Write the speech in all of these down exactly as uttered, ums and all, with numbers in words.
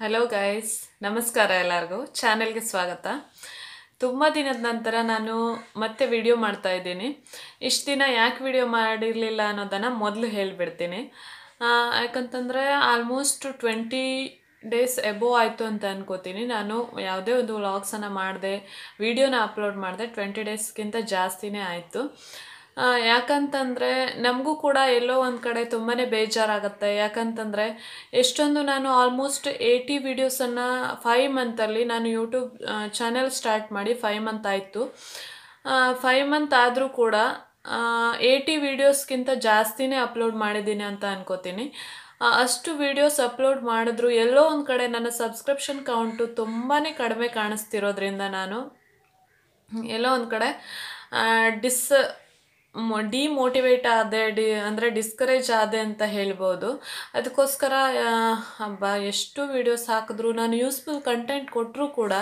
Hello guys, ನಮಸ್ಕಾರ ಎಲ್ಲರಿಗೂ. ಚಾನೆಲ್ಗೆ ಸ್ವಾಗತ. ತುಂಬ ದಿನದ ನಂತರ ನಾನು ಮತ್ತೆ ವಿಡಿಯೋ ಮಾಡ್ತಾ ಇದ್ದೀನಿ. ಇಷ್ಟು ದಿನ ಯಾಕೆ ವಿಡಿಯೋ ಮಾಡಿರಲಿಲ್ಲ ಅನ್ನೋದನ್ನು ಮೊದಲು ಹೇಳಿಬಿಡ್ತೀನಿ. ಯಾಕಂತಂದರೆ ಆಲ್ಮೋಸ್ಟ್ ಟ್ವೆಂಟಿ ಡೇಸ್ ಎಬೋ ಆಯಿತು ಅಂತ ಅನ್ಕೋತೀನಿ. ನಾನು ಯಾವುದೇ ಒಂದು ವ್ಲಾಗ್ಸನ್ನು ಮಾಡಿದೆ, ವಿಡಿಯೋನ ಅಪ್ಲೋಡ್ ಮಾಡಿದೆ, ಟ್ವೆಂಟಿ ಡೇಸ್ಗಿಂತ ಜಾಸ್ತಿನೇ ಆಯಿತು. ಯಾಕಂತಂದರೆ ನಮಗೂ ಕೂಡ ಎಲ್ಲೋ ಒಂದು ಕಡೆ ತುಂಬಾ ಬೇಜಾರಾಗುತ್ತೆ. ಯಾಕಂತಂದರೆ ಎಷ್ಟೊಂದು ನಾನು ಆಲ್ಮೋಸ್ಟ್ ಏಯ್ಟಿ ವೀಡಿಯೋಸನ್ನು ಫೈವ್ ಮಂತಲ್ಲಿ ನಾನು ಯೂಟ್ಯೂಬ್ ಚಾನೆಲ್ ಸ್ಟಾರ್ಟ್ ಮಾಡಿ ಫೈವ್ ಮಂತ್ ಆಯಿತು. ಫೈವ್ ಮಂತ್ ಆದರೂ ಕೂಡ ಏಯ್ಟಿ ವೀಡಿಯೋಸ್ಗಿಂತ ಜಾಸ್ತಿನೇ ಅಪ್ಲೋಡ್ ಮಾಡಿದ್ದೀನಿ ಅಂತ ಅನ್ಕೋತೀನಿ. ಅಷ್ಟು ವೀಡಿಯೋಸ್ ಅಪ್ಲೋಡ್ ಮಾಡಿದ್ರು ಎಲ್ಲೋ ಒಂದು ಕಡೆ ನನ್ನ ಸಬ್ಸ್ಕ್ರಿಪ್ಷನ್ ಕೌಂಟು ತುಂಬಾ ಕಡಿಮೆ ಕಾಣಿಸ್ತಿರೋದ್ರಿಂದ ನಾನು ಎಲ್ಲೋ ಒಂದು ಕಡೆ ಡಿಸ್ ಡಿಮೋಟಿವೇಟ್ ಆದೆ, ಡಿ ಅಂದರೆ ಡಿಸ್ಕರೇಜ್ ಆದೆ ಅಂತ ಹೇಳ್ಬೋದು. ಅದಕ್ಕೋಸ್ಕರ ಹಬ್ಬ ಎಷ್ಟು ವೀಡಿಯೋಸ್ ಹಾಕಿದ್ರು, ನಾನು ಯೂಸ್ಫುಲ್ ಕಂಟೆಂಟ್ ಕೊಟ್ಟರೂ ಕೂಡ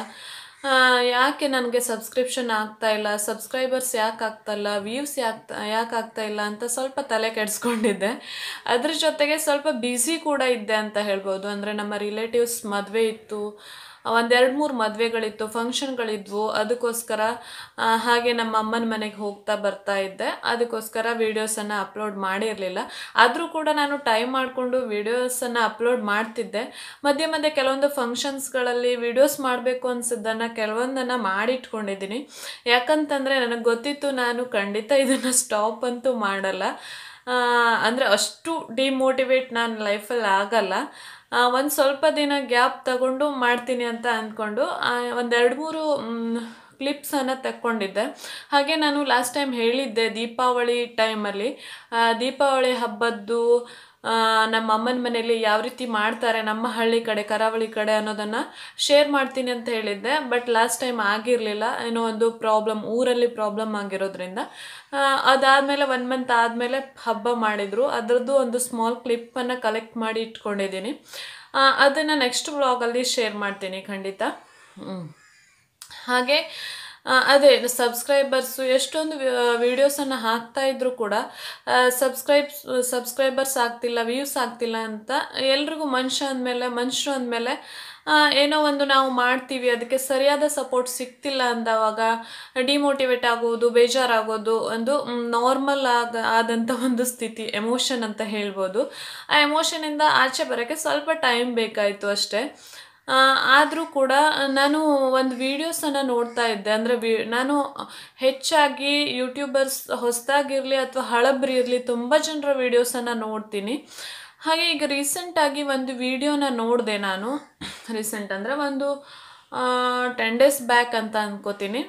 ಯಾಕೆ ನನಗೆ ಸಬ್ಸ್ಕ್ರಿಪ್ಷನ್ ಆಗ್ತಾಯಿಲ್ಲ, ಸಬ್ಸ್ಕ್ರೈಬರ್ಸ್ ಯಾಕೆ ಆಗ್ತಾಯಿಲ್ಲ, ವ್ಯೂಸ್ ಯಾಕೆ ಯಾಕೆ ಆಗ್ತಾಯಿಲ್ಲ ಅಂತ ಸ್ವಲ್ಪ ತಲೆ ಕೆಡಿಸ್ಕೊಂಡಿದ್ದೆ. ಅದ್ರ ಜೊತೆಗೆ ಸ್ವಲ್ಪ ಬ್ಯುಸಿ ಕೂಡ ಇದ್ದೆ ಅಂತ ಹೇಳ್ಬೋದು. ಅಂದರೆ ನಮ್ಮ ರಿಲೇಟಿವ್ಸ್ ಮದುವೆ ಇತ್ತು, ಒಂದೆರಡು ಮೂರು ಮದುವೆಗಳಿತ್ತು, ಫಂಕ್ಷನ್ಗಳಿದ್ವು. ಅದಕ್ಕೋಸ್ಕರ ಹಾಗೆ ನಮ್ಮ ಅಮ್ಮನ ಮನೆಗೆ ಹೋಗ್ತಾ ಬರ್ತಾ ಇದ್ದೆ. ಅದಕ್ಕೋಸ್ಕರ ವೀಡಿಯೋಸನ್ನು ಅಪ್ಲೋಡ್ ಮಾಡಿರಲಿಲ್ಲ. ಆದರೂ ಕೂಡ ನಾನು ಟೈಮ್ ಮಾಡಿಕೊಂಡು ವೀಡಿಯೋಸನ್ನು ಅಪ್ಲೋಡ್ ಮಾಡ್ತಿದ್ದೆ. ಮಧ್ಯೆ ಮಧ್ಯೆ ಕೆಲವೊಂದು ಫಂಕ್ಷನ್ಸ್ಗಳಲ್ಲಿ ವೀಡಿಯೋಸ್ ಮಾಡಬೇಕು ಅನಿಸಿದ್ದನ್ನು ಕೆಲವೊಂದನ್ನು ಮಾಡಿಟ್ಕೊಂಡಿದ್ದೀನಿ. ಯಾಕಂತಂದರೆ ನನಗೆ ಗೊತ್ತಿತ್ತು ನಾನು ಖಂಡಿತ ಇದನ್ನು ಸ್ಟಾಪ್ ಅಂತೂ ಮಾಡಲ್ಲ. ಅಂದರೆ ಅಷ್ಟು ಡಿಮೋಟಿವೇಟ್ ನಾನು ಲೈಫಲ್ಲಿ ಆಗಲ್ಲ. ಒಂದು ಸ್ವಲ್ಪ ದಿನ ಗ್ಯಾಪ್ ತಗೊಂಡು ಮಾಡ್ತೀನಿ ಅಂತ ಅಂದ್ಕೊಂಡು ಒಂದೆರಡು ಮೂರು ಕ್ಲಿಪ್ಸನ್ನು ತಕ್ಕೊಂಡಿದ್ದೆ. ಹಾಗೆ ನಾನು ಲಾಸ್ಟ್ ಟೈಮ್ ಹೇಳಿದ್ದೆ, ದೀಪಾವಳಿ ಟೈಮಲ್ಲಿ ದೀಪಾವಳಿ ಹಬ್ಬದ್ದು ನಮ್ಮ ಅಮ್ಮನ ಮನೆಯಲ್ಲಿ ಯಾವ ರೀತಿ ಮಾಡ್ತಾರೆ ನಮ್ಮ ಹಳ್ಳಿ ಕಡೆ, ಕರಾವಳಿ ಕಡೆ ಅನ್ನೋದನ್ನು ಶೇರ್ ಮಾಡ್ತೀನಿ ಅಂತ ಹೇಳಿದ್ದೆ. ಬಟ್ ಲಾಸ್ಟ್ ಟೈಮ್ ಆಗಿರಲಿಲ್ಲ, ಏನೋ ಒಂದು ಪ್ರಾಬ್ಲಮ್, ಊರಲ್ಲಿ ಪ್ರಾಬ್ಲಮ್ ಆಗಿರೋದ್ರಿಂದ. ಅದಾದಮೇಲೆ ಒನ್ ಮಂತ್ ಆದಮೇಲೆ ಹಬ್ಬ ಮಾಡಿದರು. ಅದರದ್ದು ಒಂದು ಸ್ಮಾಲ್ ಕ್ಲಿಪ್ಪನ್ನು ಕಲೆಕ್ಟ್ ಮಾಡಿ ಇಟ್ಕೊಂಡಿದ್ದೀನಿ. ಅದನ್ನು ನೆಕ್ಸ್ಟ್ ವ್ಲಾಗಲ್ಲಿ ಶೇರ್ ಮಾಡ್ತೀನಿ ಖಂಡಿತ. ಹಾಗೆ ಅದೇ ಸಬ್ಸ್ಕ್ರೈಬರ್ಸು ಎಷ್ಟೊಂದು ವೀಡಿಯೋಸನ್ನು ಹಾಕ್ತಾಯಿದ್ರು ಕೂಡ ಸಬ್ಸ್ಕ್ರೈಬ್ ಸಬ್ಸ್ಕ್ರೈಬರ್ಸ್ ಆಗ್ತಿಲ್ಲ, ವ್ಯೂಸ್ ಆಗ್ತಿಲ್ಲ ಅಂತ ಎಲ್ರಿಗೂ ಮನುಷ್ಯ ಅಂದಮೇಲೆ ಮನುಷ್ಯರು ಅಂದಮೇಲೆ ಏನೋ ಒಂದು ನಾವು ಮಾಡ್ತೀವಿ, ಅದಕ್ಕೆ ಸರಿಯಾದ ಸಪೋರ್ಟ್ ಸಿಗ್ತಿಲ್ಲ ಅಂದವಾಗ ಡಿಮೋಟಿವೇಟ್ ಆಗೋದು, ಬೇಜಾರಾಗೋದು ಒಂದು ನಾರ್ಮಲ್ ಆಗ ಆದಂಥ ಒಂದು ಸ್ಥಿತಿ, ಎಮೋಷನ್ ಅಂತ ಹೇಳ್ಬೋದು. ಆ ಎಮೋಷನಿಂದ ಆಚೆ ಬರೋಕ್ಕೆ ಸ್ವಲ್ಪ ಟೈಮ್ ಬೇಕಾಯಿತು ಅಷ್ಟೇ. ಆದರೂ ಕೂಡ ನಾನು ಒಂದು ವೀಡಿಯೋಸನ್ನು ನೋಡ್ತಾ ಇದ್ದೆ. ಅಂದರೆ ವಿ ನಾನು ಹೆಚ್ಚಾಗಿ ಯೂಟ್ಯೂಬರ್ಸ್ ಹೊಸದಾಗಿರಲಿ ಅಥವಾ ಹಳಬ್ರು ಇರಲಿ ತುಂಬ ಜನರ ವೀಡಿಯೋಸನ್ನು ನೋಡ್ತೀನಿ. ಹಾಗೆ ಈಗ ರೀಸೆಂಟಾಗಿ ಒಂದು ವಿಡಿಯೋನ ನೋಡಿದೆ ನಾನು. ರೀಸೆಂಟ್ ಅಂದರೆ ಒಂದು ಟೆನ್ ಡೇಸ್ ಬ್ಯಾಕ್ ಅಂತ ಅನ್ಕೋತೀನಿ.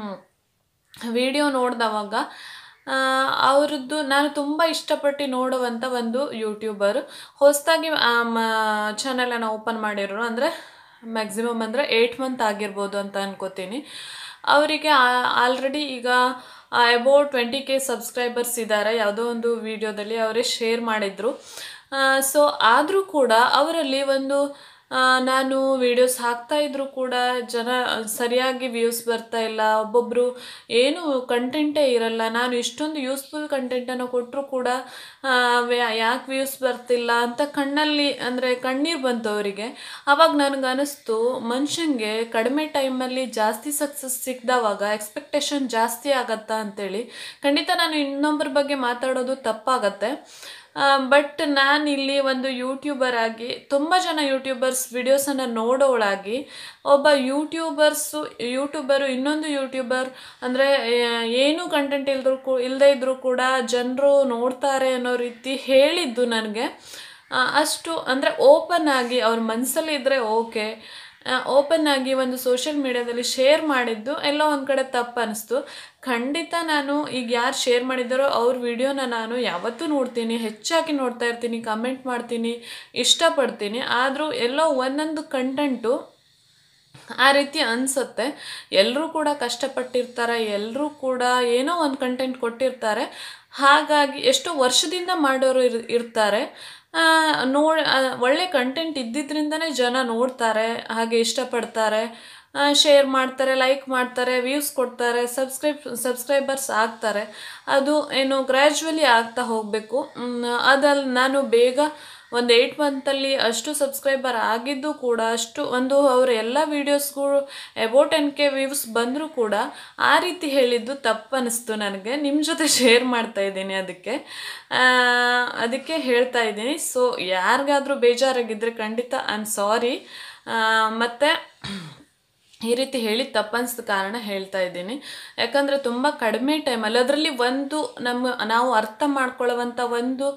ವಿಡಿಯೋ ನೋಡಿದವಾಗ ಅವ್ರದ್ದು ನಾನು ತುಂಬ ಇಷ್ಟಪಟ್ಟು ನೋಡುವಂಥ ಒಂದು ಯೂಟ್ಯೂಬರ್ ಹೊಸದಾಗಿ ಚಾನಲನ್ನು ಓಪನ್ ಮಾಡಿರೋರು. ಅಂದರೆ ಮ್ಯಾಕ್ಸಿಮಮ್ ಅಂದರೆ ಏಯ್ಟ್ ಮಂತ್ ಆಗಿರ್ಬೋದು ಅಂತ ಅನ್ಕೋತೀನಿ. ಅವರಿಗೆ ಆಲ್ರೆಡಿ ಈಗ ಅಬೌಟ್ ಟ್ವೆಂಟಿ ಕೆ ಸಬ್ಸ್ಕ್ರೈಬರ್ಸ್ ಇದ್ದಾರೆ. ಯಾವುದೋ ಒಂದು ವಿಡಿಯೋದಲ್ಲಿ ಅವರೇ ಶೇರ್ ಮಾಡಿದರು. ಸೊ ಆದರೂ ಕೂಡ ಅವರಲ್ಲಿ ಒಂದು ನಾನು ವೀಡಿಯೋಸ್ ಹಾಕ್ತಾಯಿದ್ರು ಕೂಡ ಜನ ಸರಿಯಾಗಿ ವ್ಯೂಸ್ ಬರ್ತಾ ಇಲ್ಲ. ಒಬ್ಬೊಬ್ಬರು ಏನು ಕಂಟೆಂಟೇ ಇರಲ್ಲ, ನಾನು ಇಷ್ಟೊಂದು ಯೂಸ್ಫುಲ್ ಕಂಟೆಂಟನ್ನು ಕೊಟ್ಟರು ಕೂಡ ಯಾಕೆ ವ್ಯೂಸ್ ಬರ್ತಿಲ್ಲ ಅಂತ ಕಣ್ಣಲ್ಲಿ ಅಂದರೆ ಕಣ್ಣೀರು ಬಂತು ಅವರಿಗೆ. ಆವಾಗ ನನಗೆ ಅನ್ನಿಸ್ತು, ಮನುಷ್ಯಂಗೆ ಕಡಿಮೆ ಟೈಮಲ್ಲಿ ಜಾಸ್ತಿ ಸಕ್ಸಸ್ ಸಿಕ್ಕಿದವಾಗ ಎಕ್ಸ್ಪೆಕ್ಟೇಷನ್ ಜಾಸ್ತಿ ಆಗತ್ತಾ ಅಂತೇಳಿ. ಖಂಡಿತ ನಾನು ಇನ್ನೊಬ್ಬರ ಬಗ್ಗೆ ಮಾತಾಡೋದು ತಪ್ಪಾಗತ್ತೆ. ಬಟ್ ನಾನು ಇಲ್ಲಿ ಒಂದು ಯೂಟ್ಯೂಬರ್ ಆಗಿ ತುಂಬ ಜನ ಯೂಟ್ಯೂಬರ್ಸ್ ವಿಡಿಯೋಸನ್ನು ನೋಡೋಳಾಗಿ ಒಬ್ಬ ಯೂಟ್ಯೂಬರ್ಸು ಯೂಟ್ಯೂಬರು ಇನ್ನೊಂದು ಯೂಟ್ಯೂಬರ್ ಅಂದರೆ ಏನೂ ಕಂಟೆಂಟ್ ಇಲ್ದರೂ ಕೂ ಇಲ್ಲದೇ ಇದ್ದರೂ ಕೂಡ ಜನರು ನೋಡ್ತಾರೆ ಅನ್ನೋ ರೀತಿ ಹೇಳಿದ್ದು ನನಗೆ ಅಷ್ಟು ಅಂದರೆ ಓಪನ್ ಆಗಿ ಅವ್ರ ಮನಸ್ಸಲ್ಲಿ ಇದ್ದರೆ ಓಕೆ, ಓಪನ್ ಆಗಿ ಒಂದು ಸೋಷಿಯಲ್ ಮೀಡಿಯಾದಲ್ಲಿ ಶೇರ್ ಮಾಡಿದ್ದು ಎಲ್ಲೋ ಒಂದು ಕಡೆ ತಪ್ಪು ಅನ್ನಿಸ್ತು. ಖಂಡಿತ ನಾನು ಈಗ ಯಾರು ಶೇರ್ ಮಾಡಿದ್ದಾರೋ ಅವ್ರ ವಿಡಿಯೋನ ನಾನು ಯಾವತ್ತೂ ನೋಡ್ತೀನಿ, ಹೆಚ್ಚಾಗಿ ನೋಡ್ತಾ ಇರ್ತೀನಿ, ಕಮೆಂಟ್ ಮಾಡ್ತೀನಿ, ಇಷ್ಟಪಡ್ತೀನಿ. ಆದರೂ ಎಲ್ಲೋ ಒಂದೊಂದು ಕಂಟೆಂಟು ಆ ರೀತಿ ಅನಿಸುತ್ತೆ. ಎಲ್ಲರೂ ಕೂಡ ಕಷ್ಟಪಟ್ಟಿರ್ತಾರೆ, ಎಲ್ಲರೂ ಕೂಡ ಏನೋ ಒಂದು ಕಂಟೆಂಟ್ ಕೊಟ್ಟಿರ್ತಾರೆ. ಹಾಗಾಗಿ ಎಷ್ಟೋ ವರ್ಷದಿಂದ ಮಾಡೋರು ಇರ್ ಇರ್ತಾರೆ ನೋಡಿ ಒಳ್ಳೆ ಕಂಟೆಂಟ್ ಇದ್ದಿದ್ದರಿಂದನೇ ಜನ ನೋಡ್ತಾರೆ, ಹಾಗೆ ಇಷ್ಟಪಡ್ತಾರೆ. ಶೇರ್ ಮಾಡ್ತಾರೆ, ಲೈಕ್ ಮಾಡ್ತಾರೆ, ವ್ಯೂಸ್ ಕೊಡ್ತಾರೆ, ಸಬ್ಸ್ಕ್ರೈಬ್ ಸಬ್ಸ್ಕ್ರೈಬರ್ಸ್ ಆಗ್ತಾರೆ. ಅದು ಏನು ಗ್ರ್ಯಾಜುವಲಿ ಆಗ್ತಾ ಹೋಗಬೇಕು. ಅದಲ್ಲಿ ನಾನು ಬೇಗ ಒಂದು ಏಯ್ಟ್ ಮಂತಲ್ಲಿ ಅಷ್ಟು ಸಬ್ಸ್ಕ್ರೈಬರ್ ಆಗಿದ್ದು ಕೂಡ, ಅಷ್ಟು ಒಂದು ಅವರ ಎಲ್ಲ ವೀಡಿಯೋಸ್ಗಳು ಎಬೋ ಟೆನ್ ಕೆ ವ್ಯೂಸ್ ಬಂದರೂ ಕೂಡ ಆ ರೀತಿ ಹೇಳಿದ್ದು ತಪ್ಪು ಅನ್ನಿಸ್ತು ನನಗೆ. ನಿಮ್ಮ ಜೊತೆ ಶೇರ್ ಮಾಡ್ತಾ ಇದ್ದೀನಿ, ಅದಕ್ಕೆ ಅದಕ್ಕೆ ಹೇಳ್ತಾ ಇದ್ದೀನಿ. ಸೊ ಯಾರಿಗಾದರೂ ಬೇಜಾರಾಗಿದ್ದರೆ ಖಂಡಿತ ಐ ಆಮ್ ಸಾರಿ. ಮತ್ತು ಈ ರೀತಿ ಹೇಳಿ ತಪ್ಪನ್ಸಿದ ಕಾರಣ ಹೇಳ್ತಾ ಇದ್ದೀನಿ. ಯಾಕಂದರೆ ತುಂಬ ಕಡಿಮೆ ಟೈಮಲ್ಲಿ ಅದರಲ್ಲಿ ಒಂದು ನಮ್ಮ ನಾವು ಅರ್ಥ ಮಾಡ್ಕೊಳ್ಳುವಂಥ ಒಂದು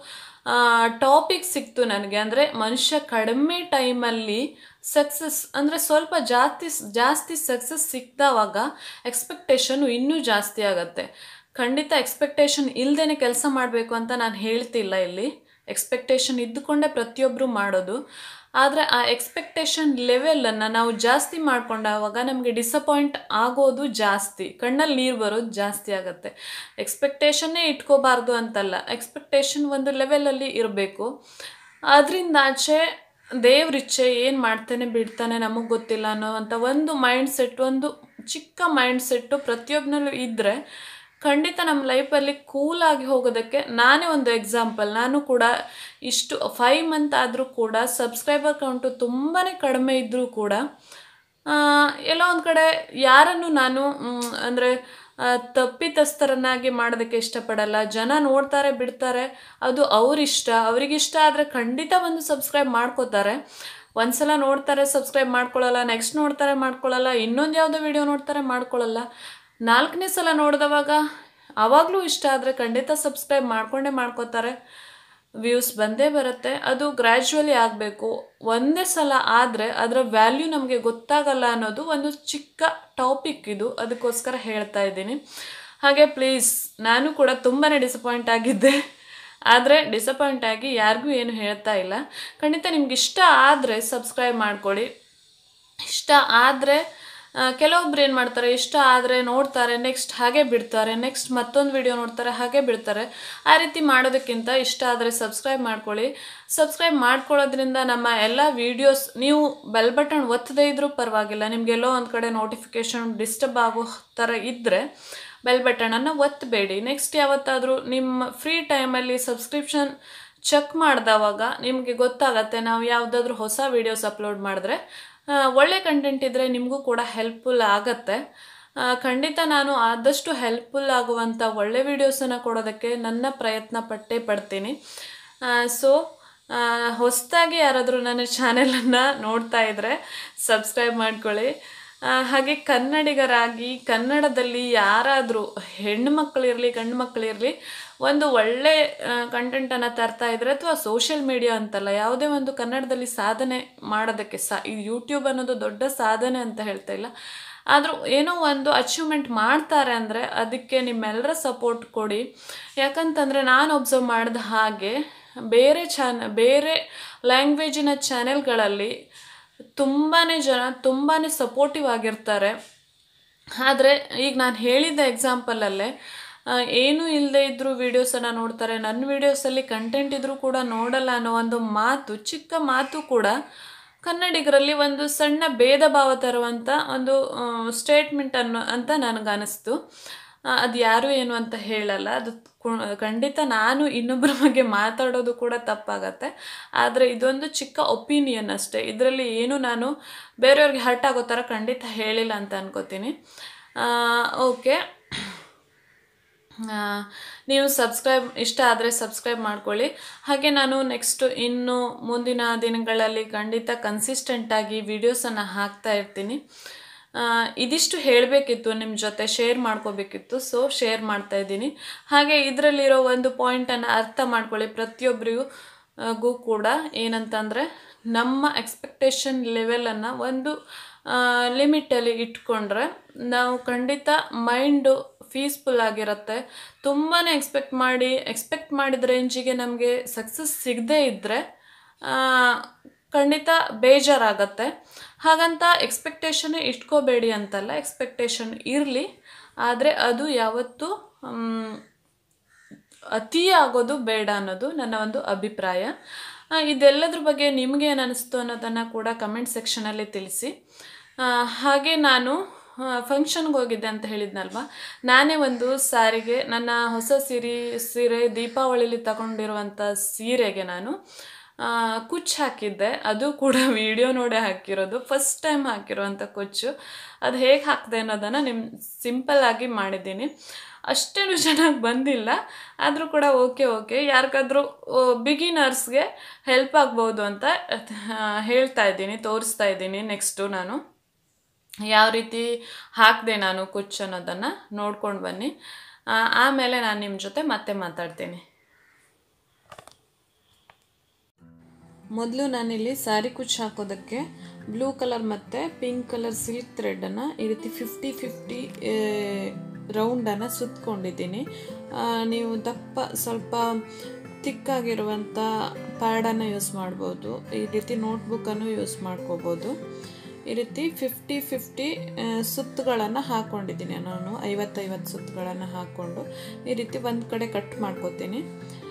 ಟಾಪಿಕ್ ಸಿಕ್ತು ನನಗೆ. ಅಂದರೆ ಮನುಷ್ಯ ಕಡಿಮೆ ಟೈಮಲ್ಲಿ ಸಕ್ಸಸ್ ಅಂದರೆ ಸ್ವಲ್ಪ ಜಾಸ್ತಿ ಜಾಸ್ತಿ ಸಕ್ಸಸ್ ಸಿಕ್ಕಿದವಾಗ ಎಕ್ಸ್ಪೆಕ್ಟೇಷನು ಇನ್ನೂ ಜಾಸ್ತಿ ಆಗುತ್ತೆ. ಖಂಡಿತ ಎಕ್ಸ್ಪೆಕ್ಟೇಷನ್ ಇಲ್ಲದೇ ಕೆಲಸ ಮಾಡಬೇಕು ಅಂತ ನಾನು ಹೇಳ್ತಿಲ್ಲ. ಇಲ್ಲಿ ಎಕ್ಸ್ಪೆಕ್ಟೇಷನ್ ಇದ್ದುಕೊಂಡೇ ಪ್ರತಿಯೊಬ್ಬರು ಮಾಡೋದು. ಆದರೆ ಆ ಎಕ್ಸ್ಪೆಕ್ಟೇಷನ್ ಲೆವೆಲನ್ನು ನಾವು ಜಾಸ್ತಿ ಮಾಡ್ಕೊಂಡಾಗ ನಮಗೆ ಡಿಸಪಾಯಿಂಟ್ ಆಗೋದು ಜಾಸ್ತಿ, ಕಣ್ಣಲ್ಲಿ ನೀರು ಬರೋದು ಜಾಸ್ತಿ ಆಗುತ್ತೆ. ಎಕ್ಸ್ಪೆಕ್ಟೇಷನ್ನೇ ಇಟ್ಕೋಬಾರ್ದು ಅಂತಲ್ಲ, ಎಕ್ಸ್ಪೆಕ್ಟೇಷನ್ ಒಂದು ಲೆವೆಲಲ್ಲಿ ಇರಬೇಕು. ಅದರಿಂದ ಆಚೆ ದೇವ್ರಿಚ್ಛೆ ಏನು ಮಾಡ್ತಾನೆ ಬಿಡ್ತಾನೆ ನಮಗೆ ಗೊತ್ತಿಲ್ಲ ಅನ್ನೋವಂಥ ಒಂದು ಮೈಂಡ್ ಸೆಟ್, ಒಂದು ಚಿಕ್ಕ ಮೈಂಡ್ ಸೆಟ್ಟು ಪ್ರತಿಯೊಬ್ಬನಲ್ಲೂ ಇದ್ದರೆ ಖಂಡಿತ ನಮ್ಮ ಲೈಫಲ್ಲಿ ಕೂಲಾಗಿ ಹೋಗೋದಕ್ಕೆ ನಾನೇ ಒಂದು ಎಕ್ಸಾಂಪಲ್. ನಾನು ಕೂಡ ಇಷ್ಟು ಫೈವ್ ಮಂತ್ ಆದರೂ ಕೂಡ ಸಬ್ಸ್ಕ್ರೈಬರ್ ಕೌಂಟು ತುಂಬಾ ಕಡಿಮೆ ಇದ್ದರೂ ಕೂಡ ಎಲ್ಲೋ ಒಂದು ಕಡೆ ಯಾರನ್ನು ನಾನು ಅಂದರೆ ತಪ್ಪಿತಸ್ಥರನ್ನಾಗಿ ಮಾಡೋದಕ್ಕೆ ಇಷ್ಟಪಡಲ್ಲ. ಜನ ನೋಡ್ತಾರೆ ಬಿಡ್ತಾರೆ, ಅದು ಅವರಿಷ್ಟ. ಅವರಿಗಿಷ್ಟ ಆದರೆ ಖಂಡಿತ ಒಂದು ಸಬ್ಸ್ಕ್ರೈಬ್ ಮಾಡ್ಕೋತಾರೆ. ಒಂದು ಸಲ ನೋಡ್ತಾರೆ ಸಬ್ಸ್ಕ್ರೈಬ್ ಮಾಡ್ಕೊಳ್ಳಲ್ಲ, ನೆಕ್ಸ್ಟ್ ನೋಡ್ತಾರೆ ಮಾಡ್ಕೊಳ್ಳಲ್ಲ, ಇನ್ನೊಂದು ಯಾವುದೋ ವಿಡಿಯೋ ನೋಡ್ತಾರೆ ಮಾಡ್ಕೊಳ್ಳಲ್ಲ, ನಾಲ್ಕನೇ ಸಲ ನೋಡಿದವಾಗ ಆವಾಗಲೂ ಇಷ್ಟ ಆದರೆ ಖಂಡಿತ ಸಬ್ಸ್ಕ್ರೈಬ್ ಮಾಡ್ಕೊಂಡೇ ಮಾಡ್ಕೋತಾರೆ. ವ್ಯೂಸ್ ಬಂದೇ ಬರುತ್ತೆ. ಅದು ಗ್ರ್ಯಾಜುವಲಿ ಆಗಬೇಕು. ಒಂದೇ ಸಲ ಆದರೆ ಅದರ ವ್ಯಾಲ್ಯೂ ನಮಗೆ ಗೊತ್ತಾಗಲ್ಲ ಅನ್ನೋದು ಒಂದು ಚಿಕ್ಕ ಟಾಪಿಕ್ ಇದು, ಅದಕ್ಕೋಸ್ಕರ ಹೇಳ್ತಾ ಇದ್ದೀನಿ. ಹಾಗೆ ಪ್ಲೀಸ್, ನಾನು ಕೂಡ ತುಂಬಾ ಡಿಸಪಾಯಿಂಟ್ ಆಗಿದ್ದೆ. ಆದರೆ ಡಿಸಪಾಯಿಂಟ್ ಆಗಿ ಯಾರಿಗೂ ಏನು ಹೇಳ್ತಾ ಇಲ್ಲ. ಖಂಡಿತ ನಿಮ್ಗೆ ಇಷ್ಟ ಆದರೆ ಸಬ್ಸ್ಕ್ರೈಬ್ ಮಾಡ್ಕೊಳ್ಳಿ. ಇಷ್ಟ ಆದರೆ ಕೆಲವೊಬ್ರು ಏನು ಮಾಡ್ತಾರೆ, ಇಷ್ಟ ಆದರೆ ನೋಡ್ತಾರೆ, ನೆಕ್ಸ್ಟ್ ಹಾಗೆ ಬಿಡ್ತಾರೆ, ನೆಕ್ಸ್ಟ್ ಮತ್ತೊಂದು ವಿಡಿಯೋ ನೋಡ್ತಾರೆ, ಹಾಗೆ ಬಿಡ್ತಾರೆ. ಆ ರೀತಿ ಮಾಡೋದಕ್ಕಿಂತ ಇಷ್ಟ ಆದರೆ ಸಬ್ಸ್ಕ್ರೈಬ್ ಮಾಡ್ಕೊಳ್ಳಿ. ಸಬ್ಸ್ಕ್ರೈಬ್ ಮಾಡ್ಕೊಳ್ಳೋದ್ರಿಂದ ನಮ್ಮ ಎಲ್ಲ ವೀಡಿಯೋಸ್, ನೀವು ಬೆಲ್ ಬಟನ್ ಒತ್ತದೇ ಇದ್ರೂ ಪರವಾಗಿಲ್ಲ, ನಿಮಗೆಲ್ಲೋ ಒಂದು ಕಡೆ ನೋಟಿಫಿಕೇಷನ್ ಡಿಸ್ಟರ್ಬ್ ಆಗೋ ಥರ ಇದ್ದರೆ ಬೆಲ್ ಬಟನನ್ನು ಒತ್ತಬೇಡಿ. ನೆಕ್ಸ್ಟ್ ಯಾವತ್ತಾದರೂ ನಿಮ್ಮ ಫ್ರೀ ಟೈಮಲ್ಲಿ ಸಬ್ಸ್ಕ್ರಿಪ್ಷನ್ ಚೆಕ್ ಮಾಡಿದವಾಗ ನಿಮಗೆ ಗೊತ್ತಾಗತ್ತೆ, ನಾವು ಯಾವುದಾದ್ರೂ ಹೊಸ ವೀಡಿಯೋಸ್ ಅಪ್ಲೋಡ್ ಮಾಡಿದ್ರೆ ಒಳ್ಳೆ ಕಂಟೆಂಟ್ ಇದ್ದರೆ ನಿಮಗೂ ಕೂಡ ಹೆಲ್ಪ್ಫುಲ್ ಆಗುತ್ತೆ. ಖಂಡಿತ ನಾನು ಆದಷ್ಟು ಹೆಲ್ಪ್ಫುಲ್ ಆಗುವಂಥ ಒಳ್ಳೆ ವೀಡಿಯೋಸನ್ನು ಕೊಡೋದಕ್ಕೆ ನನ್ನ ಪ್ರಯತ್ನ ಪಟ್ಟೇ ಪಡ್ತೀನಿ. ಸೊ ಹೊಸದಾಗಿ ಯಾರಾದರೂ ನನ್ನ ಚಾನೆಲನ್ನು ನೋಡ್ತಾ ಇದ್ದರೆ ಸಬ್ಸ್ಕ್ರೈಬ್ ಮಾಡ್ಕೊಳ್ಳಿ. ಹಾಗೆ ಕನ್ನಡಿಗರಾಗಿ ಕನ್ನಡದಲ್ಲಿ ಯಾರಾದರೂ ಹೆಣ್ಣು ಮಕ್ಕಳಿರಲಿ ಗಂಡು ಮಕ್ಕಳಿರಲಿ ಒಂದು ಒಳ್ಳೆ ಕಂಟೆಂಟನ್ನು ತರ್ತಾ ಇದ್ದರೆ, ಅಥವಾ ಸೋಷಿಯಲ್ ಮೀಡಿಯಾ ಅಂತಲ್ಲ, ಯಾವುದೇ ಒಂದು ಕನ್ನಡದಲ್ಲಿ ಸಾಧನೆ ಮಾಡೋದಕ್ಕೆ ಸಾ ಈ ಯೂಟ್ಯೂಬ್ ಅನ್ನೋದು ದೊಡ್ಡ ಸಾಧನೆ ಅಂತ ಹೇಳ್ತಾ ಇಲ್ಲ, ಆದರೂ ಏನೋ ಒಂದು ಅಚೀವ್ಮೆಂಟ್ ಮಾಡ್ತಾರೆ ಅಂದರೆ ಅದಕ್ಕೆ ನಿಮ್ಮೆಲ್ಲರ ಸಪೋರ್ಟ್ ಕೊಡಿ. ಯಾಕಂತಂದರೆ ನಾನು ಒಬ್ಸರ್ವ್ ಮಾಡಿದ ಹಾಗೆ ಬೇರೆ ಚಾನ ಬೇರೆ ಲ್ಯಾಂಗ್ವೇಜಿನ ಚಾನೆಲ್ಗಳಲ್ಲಿ ತುಂಬಾ ಜನ ತುಂಬಾ ಸಪೋರ್ಟಿವ್ ಆಗಿರ್ತಾರೆ. ಆದರೆ ಈಗ ನಾನು ಹೇಳಿದ ಎಕ್ಸಾಂಪಲಲ್ಲೇ ಏನೂ ಇಲ್ಲದೆ ಇದ್ದರೂ ವೀಡಿಯೋಸನ್ನು ನೋಡ್ತಾರೆ, ನನ್ನ ವೀಡಿಯೋಸಲ್ಲಿ ಕಂಟೆಂಟ್ ಇದ್ದರೂ ಕೂಡ ನೋಡಲ್ಲ ಅನ್ನೋ ಒಂದು ಮಾತು, ಚಿಕ್ಕ ಮಾತು ಕೂಡ ಕನ್ನಡಿಗರಲ್ಲಿ ಒಂದು ಸಣ್ಣ ಭೇದ ಭಾವ ತರುವಂಥ ಒಂದು ಸ್ಟೇಟ್ಮೆಂಟ್ ಅನ್ನೋ ಅಂತ ನನಗನ್ನಿಸ್ತು. ಅದು ಯಾರು ಏನು ಅಂತ ಹೇಳಲ್ಲ, ಅದು ಖಂಡಿತ ನಾನು ಇನ್ನೊಬ್ಬರ ಬಗ್ಗೆ ಮಾತಾಡೋದು ಕೂಡ ತಪ್ಪಾಗತ್ತೆ. ಆದರೆ ಇದೊಂದು ಚಿಕ್ಕ ಒಪಿನಿಯನ್ ಅಷ್ಟೇ, ಇದರಲ್ಲಿ ಏನು ನಾನು ಬೇರೆಯವ್ರಿಗೆ ಹರ್ಟ್ ಆಗೋ ಥರ ಖಂಡಿತ ಹೇಳಿಲ್ಲ ಅಂತ ಅನ್ಕೋತೀನಿ. ಓಕೆ, ನೀವು ಸಬ್ಸ್ಕ್ರೈಬ್ ಇಷ್ಟ ಆದರೆ ಸಬ್ಸ್ಕ್ರೈಬ್ ಮಾಡ್ಕೊಳ್ಳಿ. ಹಾಗೆ ನಾನು ನೆಕ್ಸ್ಟು ಇನ್ನು ಮುಂದಿನ ದಿನಗಳಲ್ಲಿ ಖಂಡಿತ ಕನ್ಸಿಸ್ಟೆಂಟಾಗಿ ವೀಡಿಯೋಸನ್ನು ಹಾಕ್ತಾ ಇರ್ತೀನಿ. ಇದಿಷ್ಟು ಹೇಳಬೇಕಿತ್ತು, ನಿಮ್ಮ ಜೊತೆ ಶೇರ್ ಮಾಡ್ಕೋಬೇಕಿತ್ತು, ಸೊ ಶೇರ್ ಮಾಡ್ತಾ ಇದ್ದೀನಿ. ಹಾಗೆ ಇದರಲ್ಲಿರೋ ಒಂದು ಪಾಯಿಂಟನ್ನು ಅರ್ಥ ಮಾಡ್ಕೊಳ್ಳಿ ಪ್ರತಿಯೊಬ್ಬರಿಗೂ ಕೂಡ, ಏನಂತಂದರೆ ನಮ್ಮ ಎಕ್ಸ್ಪೆಕ್ಟೇಷನ್ ಲೆವೆಲನ್ನು ಒಂದು ಲಿಮಿಟಲ್ಲಿ ಇಟ್ಕೊಂಡ್ರೆ ನಾವು ಖಂಡಿತ ಮೈಂಡು ಪೀಸ್ಫುಲ್ ಆಗಿರುತ್ತೆ. ತುಂಬಾ ಎಕ್ಸ್ಪೆಕ್ಟ್ ಮಾಡಿ ಎಕ್ಸ್ಪೆಕ್ಟ್ ಮಾಡಿದ ರೇಂಜಿಗೆ ನಮಗೆ ಸಕ್ಸಸ್ ಸಿಗದೇ ಇದ್ದರೆ ಖಂಡಿತ ಬೇಜಾರಾಗತ್ತೆ. ಹಾಗಂತ ಎಕ್ಸ್ಪೆಕ್ಟೇಷನ್ನೇ ಇಟ್ಕೋಬೇಡಿ ಅಂತಲ್ಲ, ಎಕ್ಸ್ಪೆಕ್ಟೇಷನ್ ಇರಲಿ, ಆದರೆ ಅದು ಯಾವತ್ತೂ ಅತಿ ಆಗೋದು ಬೇಡ ಅನ್ನೋದು ನನ್ನ ಒಂದು ಅಭಿಪ್ರಾಯ. ಇದೆಲ್ಲದ್ರ ಬಗ್ಗೆ ನಿಮಗೇನು ಅನ್ನಿಸ್ತು ಅನ್ನೋದನ್ನು ಕೂಡ ಕಮೆಂಟ್ ಸೆಕ್ಷನಲ್ಲಿ ತಿಳಿಸಿ. ಹಾಗೆ ನಾನು ಫಂಕ್ಷನ್ಗೆ ಹೋಗಿದ್ದೆ ಅಂತ ಹೇಳಿದ್ನಲ್ವ, ನಾನೇ ಒಂದು ಸ್ಯಾರಿಗೆ ನನ್ನ ಹೊಸ ಸೀರೆ ಸೀರೆ ದೀಪಾವಳಿಲಿ ತಗೊಂಡಿರುವಂಥ ಸೀರೆಗೆ ನಾನು ಕುಚ್ಚು ಹಾಕಿದ್ದೆ. ಅದು ಕೂಡ ವಿಡಿಯೋ ನೋಡೇ ಹಾಕಿರೋದು, ಫಸ್ಟ್ ಟೈಮ್ ಹಾಕಿರೋವಂಥ ಕುಚ್ಚು. ಅದು ಹೇಗೆ ಹಾಕಿದೆ ಅನ್ನೋದನ್ನು ನಿಮ್ಮ ಸಿಂಪಲ್ಲಾಗಿ ಮಾಡಿದ್ದೀನಿ. ಅಷ್ಟೇನು ಚೆನ್ನಾಗಿ ಬಂದಿಲ್ಲ, ಆದರೂ ಕೂಡ ಓಕೆ ಓಕೆ ಯಾರಿಗಾದ್ರೂ ಬಿಗಿನರ್ಸ್ಗೆ ಹೆಲ್ಪ್ ಆಗ್ಬೋದು ಅಂತ ಹೇಳ್ತಾ ಇದ್ದೀನಿ, ತೋರಿಸ್ತಾ ಇದ್ದೀನಿ. ನೆಕ್ಸ್ಟು ನಾನು ಯಾವ ರೀತಿ ಹಾಕಿದೆ ನಾನು ಕುಚ್ಚು ಅನ್ನೋದನ್ನು ನೋಡ್ಕೊಂಡು ಬನ್ನಿ. ಆಮೇಲೆ ನಾನು ನಿಮ್ಮ ಜೊತೆ ಮತ್ತೆ ಮಾತಾಡ್ತೀನಿ. ಮೊದಲು ನಾನಿಲ್ಲಿ ಸ್ಯಾರಿ ಕುಚ್ಚು ಹಾಕೋದಕ್ಕೆ ಬ್ಲೂ ಕಲರ್ ಮತ್ತು ಪಿಂಕ್ ಕಲರ್ ಸಿಲ್ಕ್ ಥ್ರೆಡನ್ನು ಈ ರೀತಿ ಫಿಫ್ಟಿ ಫಿಫ್ಟಿ ರೌಂಡನ್ನು ಸುತ್ತಕೊಂಡಿದ್ದೀನಿ. ನೀವು ದಪ್ಪ ಸ್ವಲ್ಪ ತಿಕ್ಕಾಗಿರುವಂಥ ಪ್ಯಾಡನ್ನು ಯೂಸ್ ಮಾಡ್ಬೋದು, ಈ ರೀತಿ ನೋಟ್ಬುಕ್ಕನ್ನು ಯೂಸ್ ಮಾಡ್ಕೋಬೋದು. ಈ ರೀತಿ ಫಿಫ್ಟಿ ಫಿಫ್ಟಿ ಸುತ್ತುಗಳನ್ನು ಹಾಕ್ಕೊಂಡಿದ್ದೀನಿ ನಾನು, ಐವತ್ತೈವತ್ತು ಸುತ್ತುಗಳನ್ನು ಹಾಕ್ಕೊಂಡು ಈ ರೀತಿ ಒಂದು ಕಡೆ ಕಟ್ ಮಾಡ್ಕೋತೀನಿ.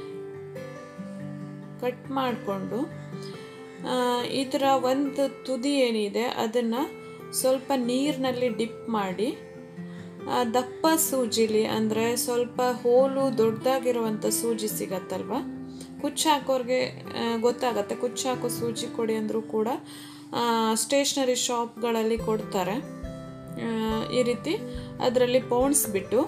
ಕಟ್ ಮಾಡಿಕೊಂಡು ಇದರ ಒಂದು ತುದಿ ಏನಿದೆ ಅದನ್ನು ಸ್ವಲ್ಪ ನೀರಿನಲ್ಲಿ ಡಿಪ್ ಮಾಡಿ ದಪ್ಪ ಸೂಜಿಲಿ, ಅಂದರೆ ಸ್ವಲ್ಪ ಹೋಲು ದೊಡ್ಡದಾಗಿರುವಂಥ ಸೂಜಿ ಸಿಗತ್ತಲ್ವ, ಕುಚ್ಚು ಹಾಕೋರಿಗೆ ಗೊತ್ತಾಗತ್ತೆ. ಕುಚ್ಚು ಹಾಕೋ ಸೂಜಿ ಕೊಡಿ ಅಂದರೂ ಕೂಡ ಸ್ಟೇಷ್ನರಿ ಶಾಪ್ಗಳಲ್ಲಿ ಕೊಡ್ತಾರೆ. ಈ ರೀತಿ ಅದರಲ್ಲಿ ಪೋಣಿಸ್ಬಿಟ್ಟು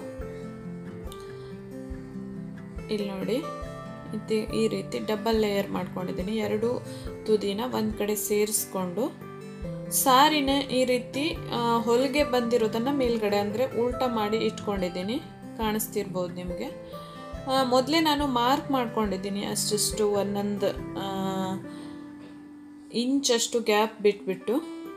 ಇಲ್ಲಿ ನೋಡಿ ಇದು ಈ ರೀತಿ ಡಬಲ್ ಲೇಯರ್ ಮಾಡ್ಕೊಂಡಿದ್ದೀನಿ. ಎರಡು ತುದಿನ ಒಂದು ಕಡೆ ಸೇರಿಸ್ಕೊಂಡು ಸಾರಿನ ಈ ರೀತಿ ಹೊಲಿಗೆ ಬಂದಿರೋದನ್ನು ಮೇಲ್ಗಡೆ ಅಂದರೆ ಉಲ್ಟಾ ಮಾಡಿ ಇಟ್ಕೊಂಡಿದ್ದೀನಿ, ಕಾಣಿಸ್ತಿರ್ಬೋದು ನಿಮಗೆ. ಮೊದಲೇ ನಾನು ಮಾರ್ಕ್ ಮಾಡ್ಕೊಂಡಿದ್ದೀನಿ ಅಷ್ಟಷ್ಟು ಒಂದೊಂದು ಇಂಚಷ್ಟು ಗ್ಯಾಪ್ ಬಿಟ್ಬಿಟ್ಟು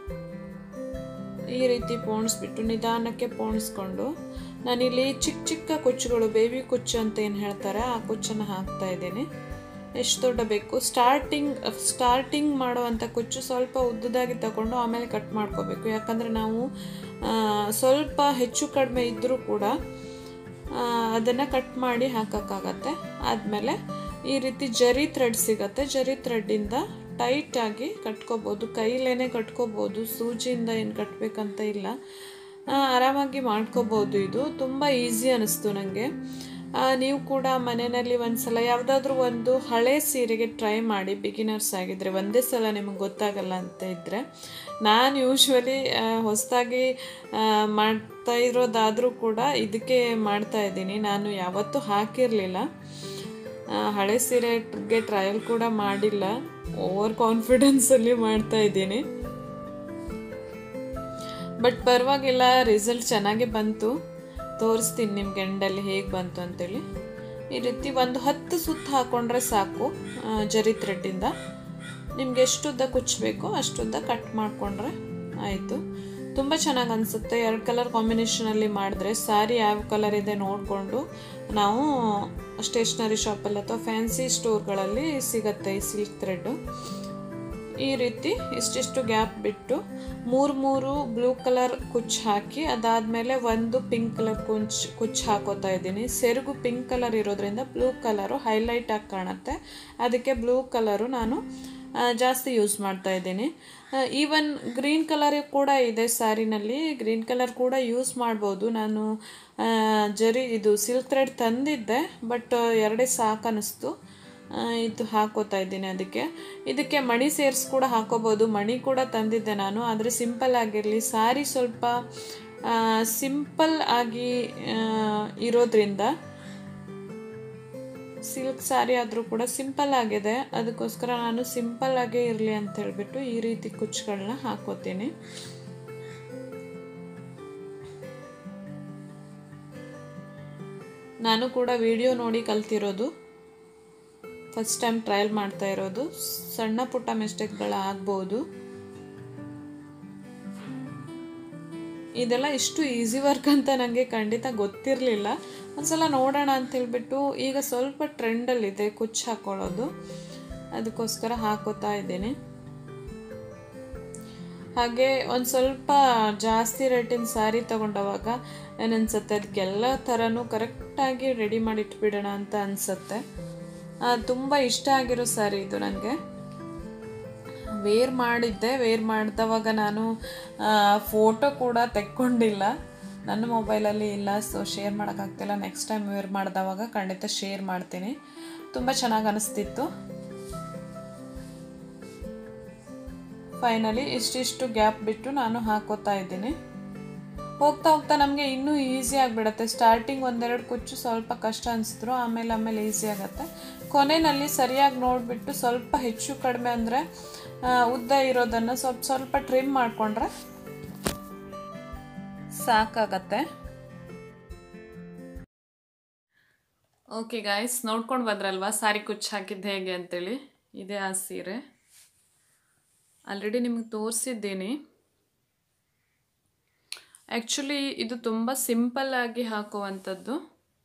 ಈ ರೀತಿ ಪೋಣಿಸ್ಬಿಟ್ಟು ನಿಧಾನಕ್ಕೆ ಪೋಣಿಸ್ಕೊಂಡು ನಾನಿಲ್ಲಿ ಚಿಕ್ಕ ಚಿಕ್ಕ ಕುಚ್ಚುಗಳು, ಬೇಬಿ ಕುಚ್ಚು ಅಂತ ಏನು ಹೇಳ್ತಾರೆ, ಆ ಕುಚ್ಚನ್ನು ಹಾಕ್ತಾ ಇದ್ದೀನಿ. ಎಷ್ಟು ದೊಡ್ಡ ಬೇಕು, ಸ್ಟಾರ್ಟಿಂಗ್ ಸ್ಟಾರ್ಟಿಂಗ್ ಮಾಡುವಂಥ ಕುಚ್ಚು ಸ್ವಲ್ಪ ಉದ್ದದಾಗಿ ತಗೊಂಡು ಆಮೇಲೆ ಕಟ್ ಮಾಡ್ಕೋಬೇಕು. ಯಾಕಂದರೆ ನಾವು ಸ್ವಲ್ಪ ಹೆಚ್ಚು ಕಡಿಮೆ ಇದ್ದರೂ ಕೂಡ ಅದನ್ನು ಕಟ್ ಮಾಡಿ ಹಾಕೋಕ್ಕಾಗತ್ತೆ. ಆದಮೇಲೆ ಈ ರೀತಿ ಜರಿ ಥ್ರೆಡ್ ಸಿಗುತ್ತೆ, ಜರಿ ಥ್ರೆಡ್ಡಿಂದ ಟೈಟಾಗಿ ಕಟ್ಕೋಬೋದು, ಕೈಲೇನೆ ಕಟ್ಕೋಬೋದು, ಸೂಜಿಯಿಂದ ಏನು ಕಟ್ಟಬೇಕಂತ ಇಲ್ಲ, ಆರಾಮಾಗಿ ಮಾಡ್ಕೋಬೋದು. ಇದು ತುಂಬ ಈಸಿ ಅನ್ನಿಸ್ತು ನನಗೆ. ನೀವು ಕೂಡ ಮನೆಯಲ್ಲಿ ಒಂದು ಸಲ ಯಾವುದಾದ್ರೂ ಒಂದು ಹಳೆ ಸೀರೆಗೆ ಟ್ರೈ ಮಾಡಿ, ಬಿಗಿನರ್ಸ್ ಆಗಿದ್ದರೆ ಒಂದೇ ಸಲ ನಿಮಗೆ ಗೊತ್ತಾಗಲ್ಲ ಅಂತ ಇದ್ದರೆ. ನಾನು ಯೂಶ್ವಲಿ ಹೊಸದಾಗಿ ಮಾಡ್ತಾ ಇರೋದಾದರೂ ಕೂಡ ಇದಕ್ಕೆ ಮಾಡ್ತಾಯಿದ್ದೀನಿ, ನಾನು ಯಾವತ್ತೂ ಹಾಕಿರಲಿಲ್ಲ. ಹಳೆ ಸೀರೆಗೆ ಟ್ರಯಲ್ ಕೂಡ ಮಾಡಿಲ್ಲ, ಓವರ್ ಕಾನ್ಫಿಡೆನ್ಸಲ್ಲಿ ಮಾಡ್ತಾಯಿದ್ದೀನಿ. ಬಟ್ ಪರವಾಗಿಲ್ಲ, ರಿಸಲ್ಟ್ ಚೆನ್ನಾಗೇ ಬಂತು. ತೋರಿಸ್ತೀನಿ ನಿಮ್ಗೆ ಎಂಡಲ್ಲಿ ಹೇಗೆ ಬಂತು ಅಂತೇಳಿ. ಈ ರೀತಿ ಒಂದು ಹತ್ತು ಸುತ್ತು ಹಾಕ್ಕೊಂಡ್ರೆ ಸಾಕು ಜರಿ ಥ್ರೆಡ್ಡಿಂದ. ನಿಮ್ಗೆ ಎಷ್ಟು ಉದ್ದ ಕುಚ್ಚಬೇಕು ಅಷ್ಟುದ್ದ ಕಟ್ ಮಾಡಿಕೊಂಡ್ರೆ ಆಯಿತು. ತುಂಬ ಚೆನ್ನಾಗಿ ಅನಿಸುತ್ತೆ. ಎರಡು ಕಲರ್ ಕಾಂಬಿನೇಷನಲ್ಲಿ ಮಾಡಿದ್ರೆ ಸ್ಯಾರಿ ಯಾವ ಕಲರ್ ಇದೆ ನೋಡಿಕೊಂಡು ನಾವು ಸ್ಟೇಷ್ನರಿ ಶಾಪಲ್ಲಿ ಅಥವಾ ಫ್ಯಾನ್ಸಿ ಸ್ಟೋರ್ಗಳಲ್ಲಿ ಸಿಗುತ್ತೆ ಈ ಸಿಲ್ಕ್ ಥ್ರೆಡ್ಡು. ಈ ರೀತಿ ಇಷ್ಟಿಷ್ಟು ಗ್ಯಾಪ್ ಬಿಟ್ಟು ಮೂರು ಮೂರು ಬ್ಲೂ ಕಲರ್ ಕುಚ್ಚು ಹಾಕಿ ಅದಾದಮೇಲೆ ಒಂದು ಪಿಂಕ್ ಕಲರ್ ಕುಚ್ಚು ಕುಚ್ಚು ಹಾಕೋತಾ ಇದ್ದೀನಿ. ಸೆರಗು ಪಿಂಕ್ ಕಲರ್ ಇರೋದ್ರಿಂದ ಬ್ಲೂ ಕಲರು ಹೈಲೈಟ್ ಆಗಿ ಕಾಣುತ್ತೆ, ಅದಕ್ಕೆ ಬ್ಲೂ ಕಲರು ನಾನು ಜಾಸ್ತಿ ಯೂಸ್ ಮಾಡ್ತಾ ಇದ್ದೀನಿ. ಈವನ್ ಗ್ರೀನ್ ಕಲರ್ ಕೂಡ ಇದೆ ಸ್ಯಾರಿನಲ್ಲಿ, ಗ್ರೀನ್ ಕಲರ್ ಕೂಡ ಯೂಸ್ ಮಾಡ್ಬೋದು. ನಾನು ಜರಿ ಇದು ಸಿಲ್ಕ್ ಥ್ರೆಡ್ ತಂದಿದ್ದೆ, ಬಟ್ ಎರಡೇ ಸಾಕು ಅನ್ನಿಸ್ತು, ಇದು ಹಾಕೋತಾ ಇದ್ದೀನಿ. ಅದಕ್ಕೆ ಇದಕ್ಕೆ ಮಣಿ ಸೇರಿಸಿ ಕೂಡ ಹಾಕೋಬೋದು. ಮಣಿ ಕೂಡ ತಂದಿದ್ದೆ ನಾನು, ಆದರೆ ಸಿಂಪಲ್ ಆಗಿರಲಿ. ಸ್ಯಾರಿ ಸ್ವಲ್ಪ ಸಿಂಪಲ್ ಆಗಿ ಇರೋದ್ರಿಂದ, ಸಿಲ್ಕ್ ಸ್ಯಾರಿ ಆದರೂ ಕೂಡ ಸಿಂಪಲ್ ಆಗಿದೆ, ಅದಕ್ಕೋಸ್ಕರ ನಾನು ಸಿಂಪಲ್ ಆಗೇ ಇರಲಿ ಅಂತ ಹೇಳ್ಬಿಟ್ಟು ಈ ರೀತಿ ಕುಚ್ಚುಗಳನ್ನ ಹಾಕೋತೀನಿ. ನಾನು ಕೂಡ ವಿಡಿಯೋ ನೋಡಿ ಕಲ್ತಿರೋದು, ಫಸ್ಟ್ ಟೈಮ್ ಟ್ರಯಲ್ ಮಾಡ್ತಾ ಇರೋದು. ಸಣ್ಣ ಪುಟ್ಟ ಮಿಸ್ಟೇಕ್ಗಳು ಆಗ್ಬೋದು. ಇದೆಲ್ಲ ಇಷ್ಟು ಈಸಿ ವರ್ಕ್ ಅಂತ ನನಗೆ ಖಂಡಿತ ಗೊತ್ತಿರಲಿಲ್ಲ. ಒಂದ್ಸಲ ನೋಡೋಣ ಅಂತ ಹೇಳ್ಬಿಟ್ಟು ಈಗ ಸ್ವಲ್ಪ ಟ್ರೆಂಡಲ್ಲಿದೆ ಕುಚ್ಚು ಹಾಕೊಳ್ಳೋದು, ಅದಕ್ಕೋಸ್ಕರ ಹಾಕೋತಾ ಇದ್ದೀನಿ. ಹಾಗೆ ಒಂದು ಸ್ವಲ್ಪ ಜಾಸ್ತಿ ರೇಟಿನ ಸ್ಯಾರಿ ತೊಗೊಂಡವಾಗ ಏನನ್ಸುತ್ತೆ, ಅದಕ್ಕೆಲ್ಲ ಥರನೂ ಕರೆಕ್ಟಾಗಿ ರೆಡಿ ಮಾಡಿ ಇಟ್ಬಿಡೋಣ ಅಂತ ಅನಿಸುತ್ತೆ. ತುಂಬ ಇಷ್ಟ ಆಗಿರೋ ಸ್ಯಾರಿ ಇದು ನನಗೆ. ವೇರ್ ಮಾಡಿದ್ದೆ. ವೇರ್ ಮಾಡಿದವಾಗ ನಾನು ಫೋಟೋ ಕೂಡ ತೆಕ್ಕೊಂಡಿಲ್ಲ, ನನ್ನ ಮೊಬೈಲಲ್ಲಿ ಇಲ್ಲ, ಸೊ ಶೇರ್ ಮಾಡೋಕ್ಕಾಗ್ತಿಲ್ಲ. ನೆಕ್ಸ್ಟ್ ಟೈಮ್ ವೇರ್ ಮಾಡಿದವಾಗ ಖಂಡಿತ ಶೇರ್ ಮಾಡ್ತೀನಿ. ತುಂಬ ಚೆನ್ನಾಗಿ ಅನಿಸ್ತಿತ್ತು. ಫೈನಲಿ ಇಷ್ಟಿಷ್ಟು ಗ್ಯಾಪ್ ಬಿಟ್ಟು ನಾನು ಹಾಕೋತಾ ಇದ್ದೀನಿ. ಹೋಗ್ತಾ ಹೋಗ್ತಾ ನಮಗೆ ಇನ್ನೂ ಈಸಿ ಆಗಿಬಿಡುತ್ತೆ. ಸ್ಟಾರ್ಟಿಂಗ್ ಒಂದೆರಡು ಕುಚ್ಚು ಸ್ವಲ್ಪ ಕಷ್ಟ ಅನಿಸಿದ್ರು, ಆಮೇಲೆ ಆಮೇಲೆ ಈಸಿ ಆಗುತ್ತೆ. ಕೊನೆಯಲ್ಲಿ ಸರಿಯಾಗಿ ನೋಡಿಬಿಟ್ಟು ಸ್ವಲ್ಪ ಹೆಚ್ಚು ಕಡಿಮೆ ಅಂದರೆ ಉದ್ದ ಇರೋದನ್ನು ಸ್ವಲ್ಪ ಸ್ವಲ್ಪ ಟ್ರಿಮ್ ಮಾಡಿಕೊಂಡ್ರೆ ಸಾಕಾಗತ್ತೆ. ಓಕೆ ಗಾಯ್ಸ್, ನೋಡ್ಕೊಂಡು ಬಂದ್ರಲ್ವಾ ಸಾರಿ ಕುಚ್ಚು ಹಾಕಿದ್ದು ಹೇಗೆ ಅಂತೇಳಿ. ಇದೇ ಆ ಸೀರೆ ಆಲ್ರೆಡಿ ನಿಮಗೆ ತೋರಿಸಿದ್ದೀನಿ. ಆ್ಯಕ್ಚುಲಿ ಇದು ತುಂಬ ಸಿಂಪಲ್ಲಾಗಿ ಹಾಕುವಂಥದ್ದು.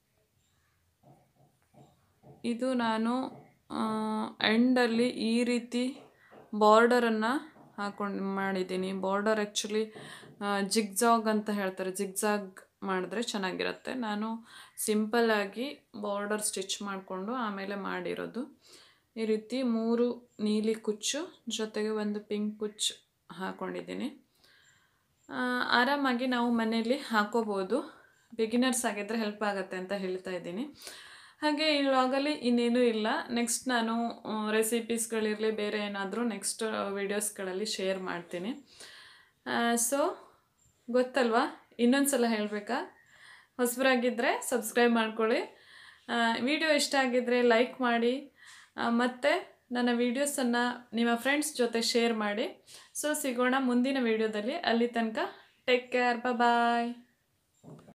ಇದು ನಾನು ಎಂಡಲ್ಲಿ ಈ ರೀತಿ ಬಾರ್ಡರನ್ನು ಹಾಕೊಂಡು ಮಾಡಿದ್ದೀನಿ. ಬಾರ್ಡರ್ ಆ್ಯಕ್ಚುಲಿ ಜಿಗ್ಜಾಗ್ ಅಂತ ಹೇಳ್ತಾರೆ, ಜಿಗ್ಜಾಗ್ ಮಾಡಿದ್ರೆ ಚೆನ್ನಾಗಿರುತ್ತೆ. ನಾನು ಸಿಂಪಲ್ಲಾಗಿ ಬಾರ್ಡರ್ ಸ್ಟಿಚ್ ಮಾಡಿಕೊಂಡು ಆಮೇಲೆ ಮಾಡಿರೋದು. ಈ ರೀತಿ ಮೂರು ನೀಲಿ ಕುಚ್ಚು ಜೊತೆಗೆ ಒಂದು ಪಿಂಕ್ ಕುಚ್ಚು ಹಾಕ್ಕೊಂಡಿದ್ದೀನಿ. ಆರಾಮಾಗಿ ನಾವು ಮನೆಯಲ್ಲಿ ಹಾಕೋಬೋದು. ಬಿಗಿನರ್ಸ್ ಆಗಿದ್ದರೆ ಹೆಲ್ಪ್ ಆಗುತ್ತೆ ಅಂತ ಹೇಳ್ತಾ ಇದ್ದೀನಿ. ಹಾಗೆ ಈ ವ್ಲಾಗಲ್ಲಿ ಇನ್ನೇನೂ ಇಲ್ಲ. ನೆಕ್ಸ್ಟ್ ನಾನು ರೆಸಿಪೀಸ್ಗಳಿರಲಿ ಬೇರೆ ಏನಾದರೂ ನೆಕ್ಸ್ಟ್ ವೀಡಿಯೋಸ್ಗಳಲ್ಲಿ ಶೇರ್ ಮಾಡ್ತೀನಿ. ಸೊ ಗೊತ್ತಲ್ವಾ, ಇನ್ನೊಂದು ಸಲ ಹೇಳಬೇಕಾ, ಹೊಸಬರಾಗಿದ್ದರೆ ಸಬ್ಸ್ಕ್ರೈಬ್ ಮಾಡ್ಕೊಳ್ಳಿ. ವಿಡಿಯೋ ಇಷ್ಟ ಆಗಿದ್ದರೆ ಲೈಕ್ ಮಾಡಿ, ಮತ್ತು ನನ್ನ ವೀಡಿಯೋಸನ್ನು ನಿಮ್ಮ ಫ್ರೆಂಡ್ಸ್ ಜೊತೆ ಶೇರ್ ಮಾಡಿ. ಸೊ ಸಿಗೋಣ ಮುಂದಿನ ವೀಡಿಯೋದಲ್ಲಿ. ಅಲ್ಲಿ ತನಕ ಟೇಕ್ ಕೇರ್, ಬಾಯ್.